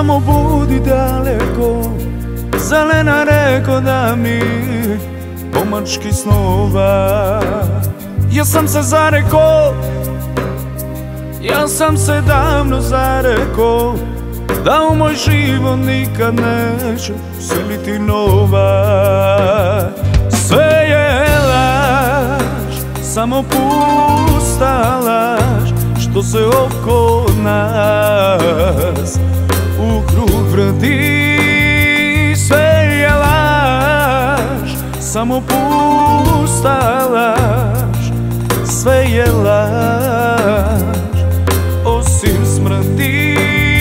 samo budi daleko, zelena reko da mi pomački snova. Ja sam se zareko, ja sam se davno zareko, da u moj život nikad neće seliti nova. Sve je laž, samo pusta laž, što se oko nas u krug vrti. Sve je laž, samo pusta laž, sve je laž, osim smrti.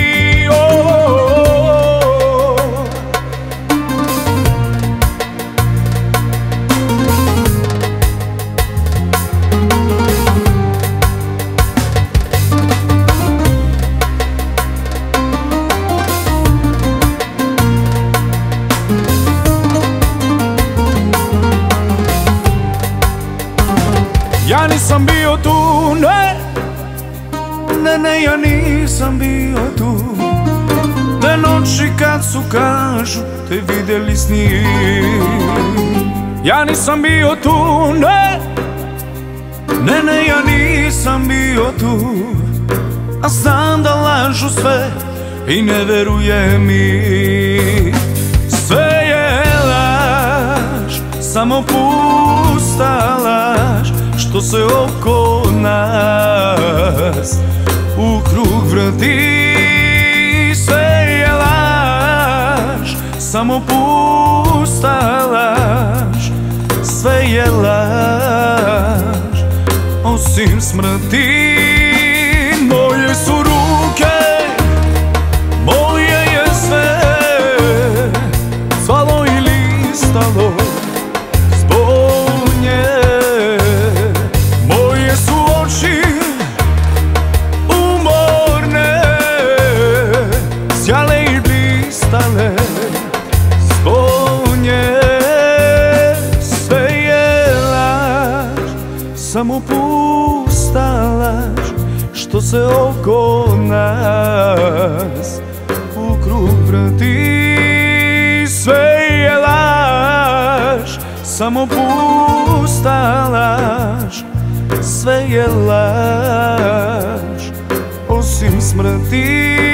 Ja nisam bio tu, ne, ja nisam bio tu. Te noći kad su kažu te vidjeli sni. Ja nisam bio tu, ne, ja nisam bio tu. A znam da lažu sve i ne veruje mi. Sve je laž, samo pusta laž, što se oko nas u krug vrti. Sve je laž, samo pusta laž, sve je laž, osim smrti. Moje su ruke, moje je sve, cvalo i listalo zbog nje. Moje su oči umorne, sjale i blistale zbog nje. Sve je laž, samo pusta laž, što se oko nas u krug vrti. Sve je laž, samo pusta laž, sve je laž, osim smrti.